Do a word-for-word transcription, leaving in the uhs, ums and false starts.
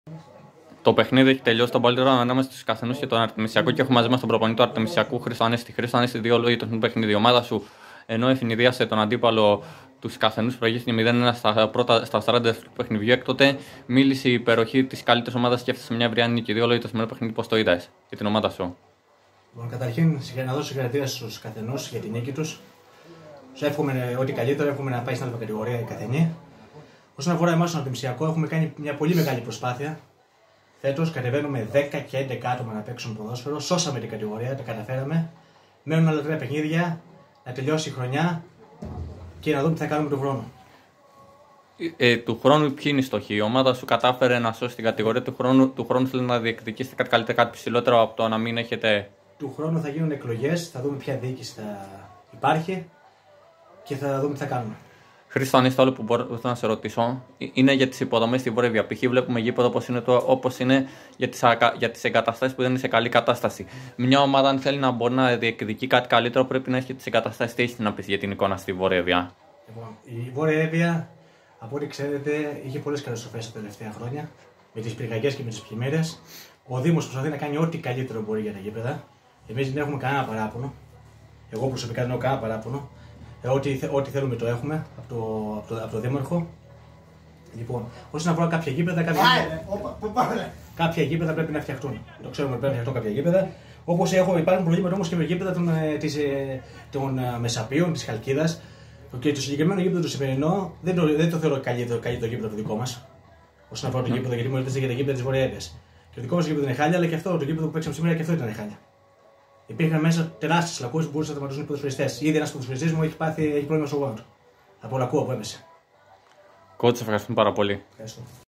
Το παιχνίδι έχει τελειώσει τον παλιό ανάμεσα στους Κασανούς και τον Αρτεμισιακό και έχουμε μαζί μας τον προπονητή του Αρτεμισιακού, Χρήστο Ανέστη. Χρήστο Ανέστη, δύο λόγια το παιχνίδι. Η ομάδα σου, ενώ ευνηδίασε τον αντίπαλο τους Κασανούς, προηγήθηκε μηδέν ένα στα, πρώτα, στα σαράντα δευτερόλεπτα του παιχνιδιού. Έκτοτε μίλησε η υπεροχή της καλύτερης ομάδας και έφτασε μια ευρεία νίκη. Δύο λόγια το σημερινό παιχνίδι, πώς το είδες για την ομάδα σου? Λοιπόν, καταρχήν να δώσω συγχαρητήρια στους Καθενούς για την νίκη τους. Σου εύχομαι ό,τι καλύτερο, εύχομαι να πάει στην άλλη κατηγορία η καθενή. Όσον αφορά εμάς τον Αρτεμισιακό, έχουμε κάνει μια πολύ μεγάλη προσπάθεια. Φέτος κατεβαίνουμε δέκα και έντεκα άτομα να παίξουν ποδόσφαιρο. Σώσαμε την κατηγορία, τα καταφέραμε. Μένουν άλλα τρία παιχνίδια, να τελειώσει η χρονιά και να δούμε τι θα κάνουμε τον χρόνο. Ε, του χρόνου ποιοι είναι οι στόχοι? Η ομάδα σου κατάφερε να σώσει την κατηγορία του χρόνου. Του χρόνου θέλει να διεκδικήσετε κάτι καλύτερο, κάτι ψηλότερο από το να μην έχετε. Του χρόνου θα γίνουν εκλογές, θα δούμε ποια διοίκηση θα υπάρχει και θα δούμε τι θα κάνουμε. Χρήστο Ανέστη, άλλο που μπορώ να σε ρωτήσω είναι για τις υποδομές στη Βόρεια. Π.χ. βλέπουμε γήπεδο όπως είναι, το, όπως είναι για τις, για τις εγκαταστάσεις που δεν είναι σε καλή κατάσταση. Μια ομάδα, αν θέλει να μπορεί να διεκδικεί κάτι καλύτερο, πρέπει να έχει τις εγκαταστάσεις. Τι έχει να πει για την εικόνα στη Βόρεια? Λοιπόν, η Βόρεια, από ό,τι ξέρετε, είχε πολλές καταστροφές τα τελευταία χρόνια με τις πυρκαγιές και με τις πλημμύρες. Ο Δήμος προσπαθεί να κάνει ό,τι καλύτερο μπορεί για τα γήπεδα. Εμείς δεν έχουμε κανένα παράπονο. Εγώ προσωπικά δεν έχω κανένα παράπονο. Ε, ό,τι, ό,τι θέλουμε το έχουμε από το, από το, από το Δήμαρχο. Λοιπόν, όσον αφορά κάποια γήπεδα, κάποια, γήπεδα, κάποια γήπεδα πρέπει να φτιαχτούν. Το ξέρουμε ότι πρέπει να φτιαχτούν κάποια γήπεδα. Όπως υπάρχουν προβλήματα όμως και με γήπεδα των, της, των Μεσαπίων, της Χαλκίδας. Και το συγκεκριμένο γήπεδο το σημερινό δεν το, δεν το θεωρώ καλύτερο, καλύτερο γήπεδο το δικό μας. Όσον αφορά το γήπεδο, γιατί μου ρωτήσατε για τα γήπεδα της Βορειοέβειας. Και το δικό μας γήπεδο είναι χάλια, αλλά και αυτό το γήπεδο που παίξαμε σήμερα και αυτό ήταν χάλια. Υπήρχαν μέσα τεράστιες λακκούες που μπορούσαν να σταματήσουν οι ποδοσφαιριστές. Ήδη ένας ποδοσφαιριστής μου έχει πάθει έχει πρόβλημα στο γόνατο. Από λακκούα που έπεσε. Κότσε, ευχαριστούμε πάρα πολύ. Ευχαριστώ.